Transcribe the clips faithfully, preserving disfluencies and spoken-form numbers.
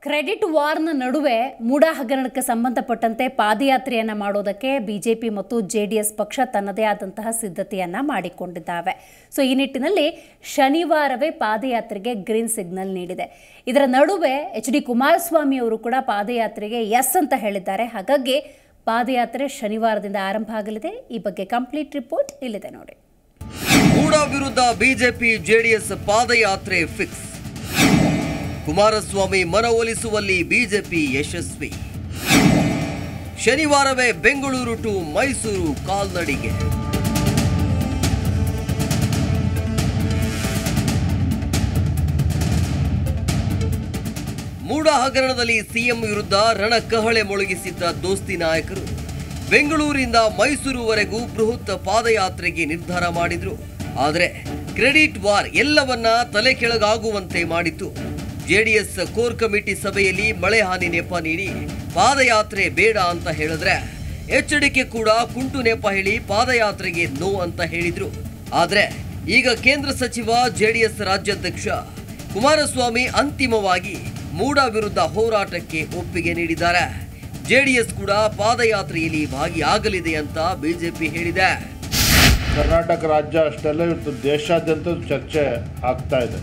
Credit ವಾರ್ನ ನಡುವೆ ಮೂಡಾ ಹಗರಣಕ್ಕೆ ಸಂಬಂಧಪಟ್ಟಂತೆ ಪಾದಯಾತ್ರೆಯನ್ನು ಮಾಡೋದಕ್ಕೆ ಬಿಜೆಪಿ ಮತ್ತು ಜೆಡಿಎಸ್ ಪಕ್ಷ ತನ್ನದೇ ಆದಂತಹ ಸಿದ್ಧತೆಯನ್ನು ಮಾಡಿಕೊಂಡಿದ್ದಾವೆ. ಸೊ ಈ ನಿಟ್ಟಿನಲ್ಲಿ ಶನಿವಾರವೇ ಪಾದಯಾತ್ರೆಗೆ ಗ್ರೀನ್ ಸಿಗ್ನಲ್ ನೀಡಿದೆ. ಇದರ ನಡುವೆ ಎಚ್ ಡಿ ಕುಮಾರಸ್ವಾಮಿ ಅವರು ಕೂಡ ಪಾದಯಾತ್ರೆಗೆ ಎಸ್ ಅಂತ ಹೇಳಿದ್ದಾರೆ. ಹಾಗಾಗಿ ಪಾದಯಾತ್ರೆ ಶನಿವಾರದಿಂದ ಆರಂಭ ಆಗಲಿದೆ. ಈ ಬಗ್ಗೆ ಕಂಪ್ಲೀಟ್ ರಿಪೋರ್ಟ್ ಇಲ್ಲಿದೆ ನೋಡಿ. ಮೂಡಾ ವಿರುದ್ಧ ಬಿಜೆಪಿ ಜೆಡಿಎಸ್ ಪಾದಯಾತ್ರೆ ಫಿಕ್ಸ್. ಕುಮಾರಸ್ವಾಮಿ ಮನವೊಲಿಸುವಲ್ಲಿ ಬಿಜೆಪಿ ಯಶಸ್ವಿ. ಶನಿವಾರವೇ ಬೆಂಗಳೂರು ಟು ಮೈಸೂರು ಕಾಲ್ನಡಿಗೆ. ಮೂಡಾ ಹಗರಣದಲ್ಲಿ ಸಿಎಂ ವಿರುದ್ಧ ರಣಕಹಳೆ ಮೊಳಗಿಸಿದ್ದ ದೋಸ್ತಿ ನಾಯಕರು ಬೆಂಗಳೂರಿಂದ ಮೈಸೂರುವರೆಗೂ ಬೃಹತ್ ಪಾದಯಾತ್ರೆಗೆ ನಿರ್ಧಾರ ಮಾಡಿದ್ರು. ಆದರೆ ಕ್ರೆಡಿಟ್ ವಾರ್ ಎಲ್ಲವನ್ನ ತಲೆ ಕೆಳಗಾಗುವಂತೆ ಮಾಡಿತ್ತು. ಜೆಡಿಎಸ್ ಕೋರ್ ಕಮಿಟಿ ಸಭೆಯಲ್ಲಿ ಮಳೆ ಹಾನಿ ನೆಪ ನೀಡಿ ಪಾದಯಾತ್ರೆ ಬೇಡ ಅಂತ ಹೇಳಿದ್ರೆ ಎಚ್ ಡಿ ಕೆ ಕೂಡ ಕುಂಟು ನೆಪ ಹೇಳಿ ಪಾದಯಾತ್ರೆಗೆ ನೋ ಅಂತ ಹೇಳಿದ್ರು. ಆದ್ರೆ ಈಗ ಕೇಂದ್ರ ಸಚಿವ ಜೆಡಿಎಸ್ ರಾಜ್ಯಾಧ್ಯಕ್ಷ ಕುಮಾರಸ್ವಾಮಿ ಅಂತಿಮವಾಗಿ ಮೂಡಾ ವಿರುದ್ಧ ಹೋರಾಟಕ್ಕೆ ಒಪ್ಪಿಗೆ ನೀಡಿದ್ದಾರೆ. ಜೆಡಿಎಸ್ ಕೂಡ ಪಾದಯಾತ್ರೆಯಲ್ಲಿ ಭಾಗಿಯಾಗಲಿದೆ ಅಂತ ಬಿಜೆಪಿ ಹೇಳಿದೆ. ಕರ್ನಾಟಕ ರಾಜ್ಯ ಅಷ್ಟೆಲ್ಲ ಇವತ್ತು ದೇಶಾದ್ಯಂತ ಚರ್ಚೆ ಆಗ್ತಾ ಇದೆ.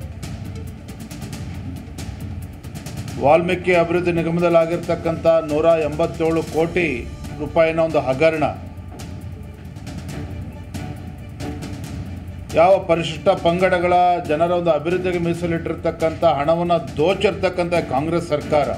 ವಾಲ್ಮೀಕಿ ಅಭಿವೃದ್ಧಿ ನಿಗಮದಲ್ಲಾಗಿರ್ತಕ್ಕಂಥ ನೂರ ಎಂಬತ್ತೇಳು ಕೋಟಿ ರೂಪಾಯಿನ ಒಂದು ಹಗರಣ, ಯಾವ ಪರಿಶಿಷ್ಟ ಪಂಗಡಗಳ ಜನರ ಒಂದು ಅಭಿವೃದ್ಧಿಗೆ ಮೀಸಲಿಟ್ಟಿರ್ತಕ್ಕಂಥ ಹಣವನ್ನು ದೋಚಿರ್ತಕ್ಕಂಥ ಕಾಂಗ್ರೆಸ್ ಸರ್ಕಾರ,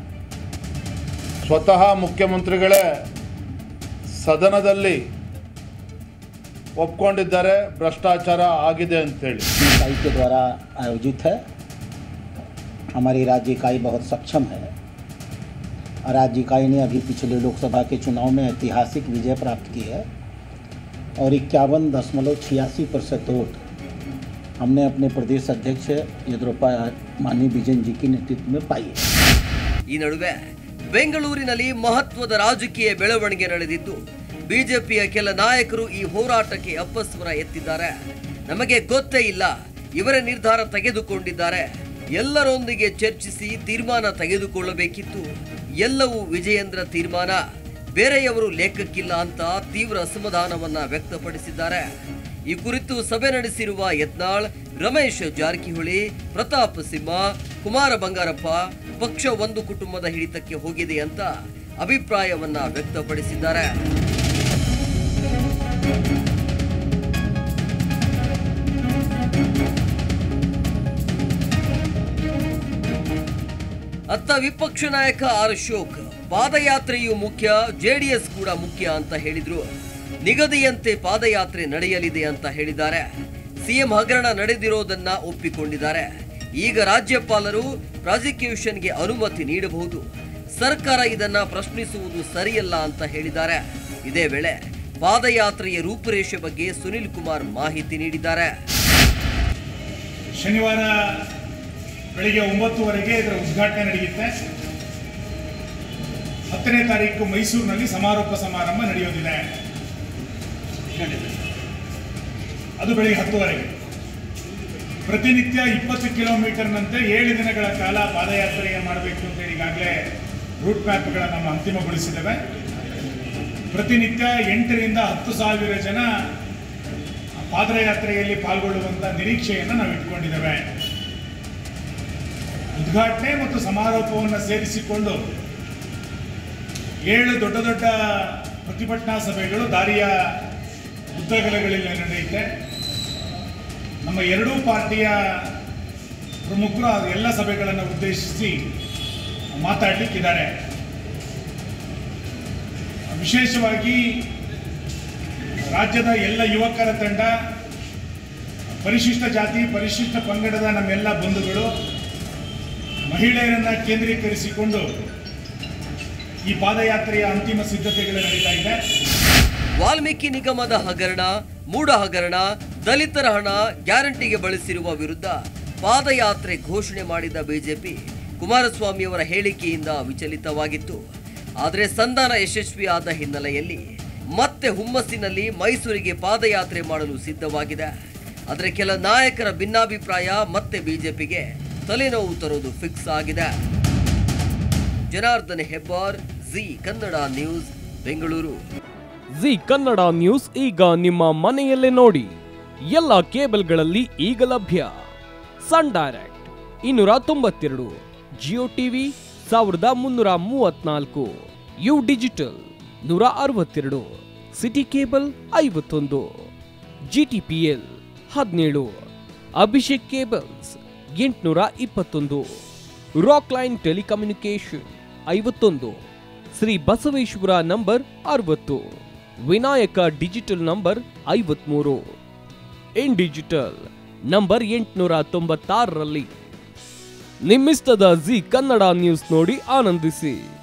ಸ್ವತಃ ಮುಖ್ಯಮಂತ್ರಿಗಳೇ ಸದನದಲ್ಲಿ ಒಪ್ಕೊಂಡಿದ್ದಾರೆ ಭ್ರಷ್ಟಾಚಾರ ಆಗಿದೆ ಅಂತೇಳಿ. इकाई के द्वारा आयोजित है. हमारी राज्य इकाई बहुत सक्षम है. राज्य इकाई ने अभी पिछले लोकसभा के चुनाव में ऐतिहासिक विजय प्राप्त की है और इक्यावन दशमलव छियासी प्रतिशत वोट हमने अपने प्रदेश अध्यक्ष येदियुरप्पा माननीय विजयन जी की नेतृत्व में पाई है. ಈ ನಡುವೆ ಬೆಂಗಳೂರಿನಲ್ಲಿ ಮಹತ್ವದ ರಾಜಕೀಯ ಬೆಳವಣಿಗೆ ನಡೆದಿದ್ದು ಬಿಜೆಪಿಯ ಕೆಲ ನಾಯಕರು ಈ ಹೋರಾಟಕ್ಕೆ ಅಪಸ್ವರ ಎತ್ತಿದ್ದಾರೆ. ನಮಗೆ ಗೊತ್ತೇ ಇಲ್ಲ, ಇವರೇ ನಿರ್ಧಾರ ತೆಗೆದುಕೊಂಡಿದ್ದಾರೆ, ಎಲ್ಲರೊಂದಿಗೆ ಚರ್ಚಿಸಿ ತೀರ್ಮಾನ ತೆಗೆದುಕೊಳ್ಳಬೇಕಿತ್ತು, ಎಲ್ಲವೂ ವಿಜಯೇಂದ್ರ ತೀರ್ಮಾನ, ಬೇರೆಯವರು ಲೆಕ್ಕಕ್ಕಿಲ್ಲ ಅಂತ ತೀವ್ರ ಅಸಮಾಧಾನವನ್ನ ವ್ಯಕ್ತಪಡಿಸಿದ್ದಾರೆ. ಈ ಕುರಿತು ಸಭೆ ನಡೆಸಿರುವ ಯತ್ನಾಳ್, ರಮೇಶ್ ಜಾರಕಿಹೊಳಿ, ಪ್ರತಾಪ್ ಸಿಂಹ, ಕುಮಾರ ಬಂಗಾರಪ್ಪ ಪಕ್ಷ ಒಂದು ಕುಟುಂಬದ ಹಿಡಿತಕ್ಕೆ ಹೋಗಿದೆ ಅಂತ ಅಭಿಪ್ರಾಯವನ್ನ ವ್ಯಕ್ತಪಡಿಸಿದ್ದಾರೆ. ಅತ್ತ ವಿಪಕ್ಷ ನಾಯಕ ಆರ್ ಅಶೋಕ್ ಪಾದಯಾತ್ರೆಯು ಮುಖ್ಯ, ಜೆಡಿಎಸ್ ಕೂಡ ಮುಖ್ಯ ಅಂತ ಹೇಳಿದ್ರು. ನಿಗದಿಯಂತೆ ಪಾದಯಾತ್ರೆ ನಡೆಯಲಿದೆ ಅಂತ ಹೇಳಿದ್ದಾರೆ. ಸಿಎಂ ಹಗರಣ ನಡೆದಿರೋದನ್ನ ಒಪ್ಪಿಕೊಂಡಿದ್ದಾರೆ. ಈಗ ರಾಜ್ಯಪಾಲರು ಪ್ರಾಸಿಕ್ಯೂಷನ್ಗೆ ಅನುಮತಿ ನೀಡಬಹುದು, ಸರ್ಕಾರ ಇದನ್ನ ಪ್ರಶ್ನಿಸುವುದು ಸರಿಯಲ್ಲ ಅಂತ ಹೇಳಿದ್ದಾರೆ. ಇದೇ ವೇಳೆ ಪಾದಯಾತ್ರೆಯ ರೂಪುರೇಷೆ ಬಗ್ಗೆ ಸುನಿಲ್ ಕುಮಾರ್ ಮಾಹಿತಿ ನೀಡಿದ್ದಾರೆ. ಶನಿವಾರ ಬೆಳಿಗ್ಗೆ ಒಂಬತ್ತುವರೆಗೆ ಇದರ ಉದ್ಘಾಟನೆ ನಡೆಯುತ್ತೆ. ಹತ್ತನೇ ತಾರೀಕು ಮೈಸೂರಿನಲ್ಲಿ ಸಮಾರೋಪ ಸಮಾರಂಭ ನಡೆಯೋದಿದೆ. ಅದು ಬೆಳಿಗ್ಗೆ ಹತ್ತುವರೆಗೆ. ಪ್ರತಿನಿತ್ಯ ಇಪ್ಪತ್ತು ಕಿಲೋಮೀಟರ್ನಂತೆ ಏಳು ದಿನಗಳ ಕಾಲ ಪಾದಯಾತ್ರೆಯನ್ನು ಮಾಡಬೇಕು ಅಂತ ಈಗಾಗಲೇ ರೂಟ್ ಮ್ಯಾಪ್ಗಳನ್ನು ನಮ್ಮ ಅಂತಿಮಗೊಳಿಸಿದ್ದೇವೆ. ಪ್ರತಿನಿತ್ಯ ಎಂಟರಿಂದ ಹತ್ತು ಸಾವಿರ ಜನ ಪಾದಯಾತ್ರೆಯಲ್ಲಿ ಪಾಲ್ಗೊಳ್ಳುವಂಥ ನಿರೀಕ್ಷೆಯನ್ನು ನಾವು ಇಟ್ಕೊಂಡಿದ್ದೇವೆ. ಉದ್ಘಾಟನೆ ಮತ್ತು ಸಮಾರೋಪವನ್ನು ಸೇರಿಸಿಕೊಂಡು ಏಳು ದೊಡ್ಡ ದೊಡ್ಡ ಪ್ರತಿಭಟನಾ ಸಭೆಗಳು ದಾರಿಯ ಉದ್ದಗಲಗಳಲ್ಲಿ ನಡೆಯುತ್ತೆ. ನಮ್ಮ ಎರಡೂ ಪಾರ್ಟಿಯ ಪ್ರಮುಖರು ಎಲ್ಲ ಸಭೆಗಳನ್ನು ಉದ್ದೇಶಿಸಿ ಮಾತಾಡಲಿಕ್ಕಿದ್ದಾರೆ. ವಿಶೇಷವಾಗಿ ರಾಜ್ಯದ ಎಲ್ಲ ಯುವಕರ ತಂಡ, ಪರಿಶಿಷ್ಟ ಜಾತಿ ಪರಿಶಿಷ್ಟ ಪಂಗಡದ ನಮ್ಮೆಲ್ಲ ಬಂಧುಗಳು, ಮಹಿಳೆಯರನ್ನ ಕೇಂದ್ರೀಕರಿಸಿಕೊಂಡು ಈ ಪಾದಯಾತ್ರೆಯ ಅಂತಿಮ ಸಿದ್ಧತೆಗಳು ನಡೀತಾ ಇದೆ. ವಾಲ್ಮೀಕಿ ನಿಗಮದ ಹಗರಣ, ಮೂಡಾ ಹಗರಣ, ದಲಿತರ ಹಣ ಗ್ಯಾರಂಟಿಗೆ ಬಳಸಿರುವ ವಿರುದ್ಧ ಪಾದಯಾತ್ರೆ ಘೋಷಣೆ ಮಾಡಿದ ಬಿಜೆಪಿ ಕುಮಾರಸ್ವಾಮಿ ಅವರ ಹೇಳಿಕೆಯಿಂದ ವಿಚಲಿತವಾಗಿತ್ತು. ಆದರೆ ಸಂಧಾನ ಯಶಸ್ವಿಯಾದ ಹಿನ್ನೆಲೆಯಲ್ಲಿ ಮತ್ತೆ ಹುಮ್ಮಸ್ಸಿನಲ್ಲಿ ಮೈಸೂರಿಗೆ ಪಾದಯಾತ್ರೆ ಮಾಡಲು ಸಿದ್ಧವಾಗಿದೆ. ಆದರೆ ಕೆಲ ನಾಯಕರ ಭಿನ್ನಾಭಿಪ್ರಾಯ ಮತ್ತೆ ಬಿಜೆಪಿಗೆ ತಲೆನೋವು ತರೋದು ಫಿಕ್ಸ್ ಆಗಿದೆ. Janardhan Hebbar, Zee Kannada news, Bengaluru. Zee Kannada news ಈಗ ನಿಮ್ಮ ಮನೆಯಲ್ಲೇ ನೋಡಿ. ಎಲ್ಲ ಕೇಬಲ್ಗಳಲ್ಲಿ ಈಗ ಲಭ್ಯ. ಸನ್ ಡೈರೆಕ್ಟ್ ಇನ್ನೂರ ತೊಂಬತ್ತೆರಡು, ಜಿಯೋ ಟಿವಿ ಸಾವಿರದ ಮುನ್ನೂರ ಮೂವತ್ನಾಲ್ಕು, ಯು ಡಿಜಿಟಲ್ ನೂರ ಅರವತ್ತೆರಡು, ಸಿಟಿ ಕೇಬಲ್ ಐವತ್ತೊಂದು, ಜಿಟಿಪಿಎಲ್ ಹದಿನೇಳು, ಅಭಿಷೇಕ್ ಕೇಬಲ್ಸ್ ಎಂಟುನೂರ ಇಪ್ಪತ್ತೊಂದು, ರಾಕ್ ಲೈನ್ ಟೆಲಿಕಮ್ಯುನಿಕೇಶನ್ ಐವತ್ತೊಂದು, ಶ್ರೀ ಬಸವೇಶ್ವರ ನಂಬರ್ ಅರವತ್ತು, ವಿನಾಯಕ ಡಿಜಿಟಲ್ ನಂಬರ್ ಐವತ್ಮೂರು, ಇನ್ ಡಿಜಿಟಲ್ ನಂಬರ್ ಎಂಟುನೂರ ತೊಂಬತ್ತಾರರಲ್ಲಿ. ನಿಮ್ಮಿಸ್ತದ ಜಿ ಕನ್ನಡ ನ್ಯೂಸ್ ನೋಡಿ ಆನಂದಿಸಿ.